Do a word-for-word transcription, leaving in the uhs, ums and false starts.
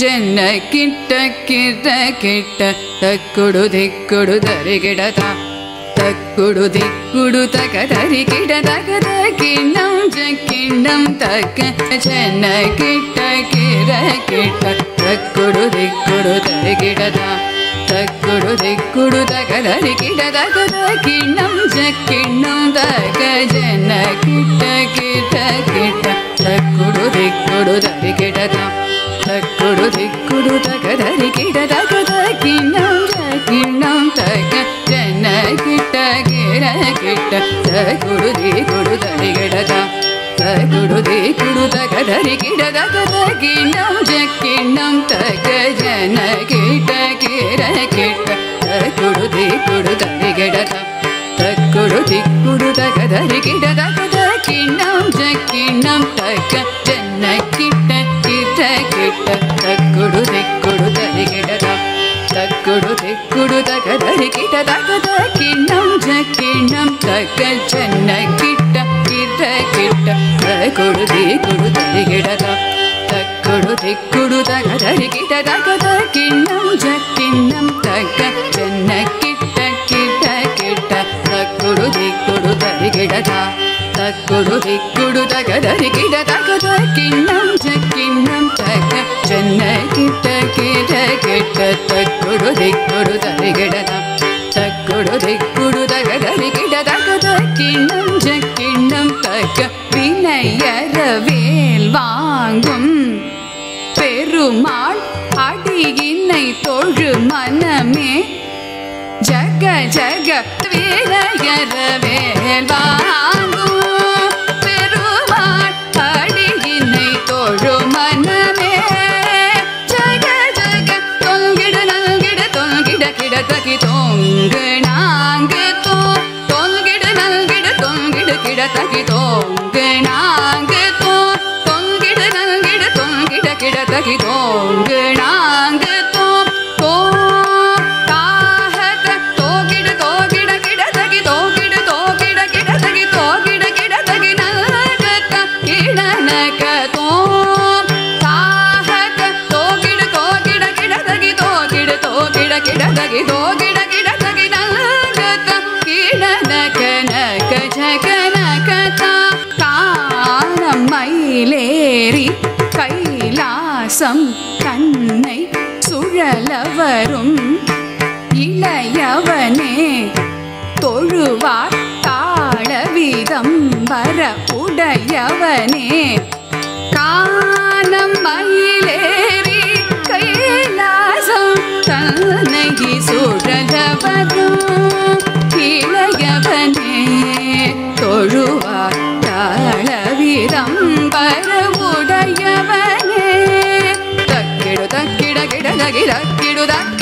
ಜನ ಕಿಟ್ಟ ಕಿಟ್ಟ ಕಿಟ್ಟ ತಕ್ಕುಡು ದಿಕ್ಕುಡು ದರಿಗಿಡತ ತಕ್ಕುಡು ದಿಕ್ಕುಡು ತಕ ದರಿಗಿಡದಗದ ಕಿಣ್ಣಂ ಜಕ್ಕಿಣ್ಣಂ ತಕ್ಕ ಜನ ಕಿಟ್ಟ ಕಿರ ಕಿಟ್ಟ ತಕ್ಕುಡು ದಿಕ್ಕುಡು ದರಿಗಿಡದ ತಕ್ಕುಡು ದಿಕ್ಕುಡು ತಕ ದರಿಗಿಡದಗದ ಕಿಣ್ಣಂ ಜಕ್ಕಿಣ್ಣಂ ತಕ ಜನ ಕಿಟ್ಟ ಕಿರ ಕಿಟ್ಟ ತಕ್ಕುಡು ದಿಕ್ಕುಡು ದರಿಗಿಡದ ತಕ್ಕುಡು ದಿಕ್ಕುಡು ತಕ ದರಿಗಿಡದಗದ ಕಿಣ್ಣಂ ಜಕ್ಕಿಣ್ಣಂ ತಕ ಜನ ಕಿಟ್ಟ ಕಿರ ಕಿಟ್ಟ ತಕ್ಕುಡು ದಿಕ್ಕುಡು ದರಿಗಿಡದ ತಕ್ಕುಡು ದಿಕ್ಕುಡು ತಕ ದರಿಗಿಡದಗದ ಕಿಣ್ಣಂ ಜಕ್ಕಿಣ್ಣಂ ತಕ ಜನ ಕಿಟ್ಟ ಕಿರ ಕಿಟ್ಟ ತಕ್ಕುಡು ದಿಕ್ಕುಡು ದರಿಗಿಡದ ತಕ್ಕುಡು ದಿಕ್ಕುಡು ತಕ ದರಿಗಿಡದಗದ ಕಿಣ್ಣಂ ಜಕ್ಕಿಣ್ಣಂ ತಕ ಜನ ಕಿಟ್ಟ ಕಿಟ್ಟ ಕಿಟ್ಟ ತಕ್ಕುಡು ದಿಕ್ಕುಡು ದರಿಗಿಡದ ತಕ್ಕುಡು ದಿಕ್ಕುಡು ತಕ ದರಿಗಿಡದಗದ ಕಿಣ್ಣಂ ಜಕ್ಕಿಣ್ಣಂ ತಕ ಜನ ಕಿಟ್ಟ ಕಿಟ್ಟ ಕಿಟ್ಟ ತಕ್ಕುಡು ದಿಕ್ಕುಡು ದರಿಗಿಡದ ತಕ್ಕುಡು ದಿಕ್ಕುಡು ತಕ ದರಿಗಿಡದಗದ ಕಿಣ್ಣಂ ಜಕ್ಕಿಣ್ಣಂ ತಕ ಜನ ಕಿಟ್ಟ ಕಿಟ್ಟ ಕಿಟ್ಟ ತಕ್ಕುಡು ದಿಕ್ಕುಡು ದರಿಗಿಡದ ತಕ್ಕುಡು ದಿಕ್ಕುಡು ತಕ ದರಿಗಿಡದಗದ ಕಿಣ್ಣಂ ಜಕ್ಕಿಣ್ಣಂ ತಕ ಜನ ಕಿಟ್ಟ ಕಿಟ್ಟ ಕಿಟ್ಟ ತಕ್ಕುಡು ದಿಕ್ಕುಡು ದರಿಗಿಡದ ತಕ್ಕುಡು ದಿಕ್ಕುಡು ತಕ ದರಿಗಿಡದಗದ ಕಿಣ್ಣಂ ಜಕ್ಕಿಣ್ಣಂ ತಕ வினையற வேல் வாங்கும் பெருமாள் அடியினை தொழு மனமே ஜக ஜக வினையற வேல் வாங்கும் பெருமாள் அடியினை தொழு மனமே ஜக ஜக தொங்கிட நல்கிட தொங்கிட கிடதகி தொங்கு நாங்கு தோ தொங்கிட நல்கிட தொங்கிட கிடதகி தொங்கு நாங்கு தோ தொங்கிட நல்கிட தொங்கிட கிடதகி தொங்கு நாங்கு தோ தோ தாஹத தோகிட தோகிட கிடதகி தோகிட தோகிட கிடதகி தோகிட கிடதகி நல்கத கிடனக தோ தாஹத தோகிட தோகிட கிடதகி தோகிட தோகிட கிடதகி தோகிட கிடதகி நல்கத கிடனக நக ஜகனக கானம் மயிலேறி கைலாசம் தன்னை சுழலவரும் இளையவனே தொழுவார் தாளவிதம் வர உடையவனே கானம் மயிலேறி கைலாசம் தன்னை சுழலவரும் இளையவனே தொழுவார் தாளவிதம் வர உடையவனே தக்கிடு தக்கிட கிட தகி தக்கிடு தக்க